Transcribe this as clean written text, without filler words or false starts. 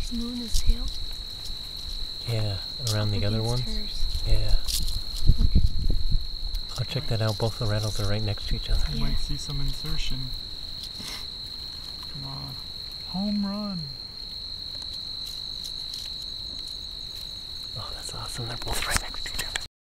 moon his tail? Yeah, around the other ones. Hers. Yeah. Okay. Oh, check that out. Both the rattles are right next to each other. You might see some insertion. Come on. Home run. Oh, that's awesome. They're both right next to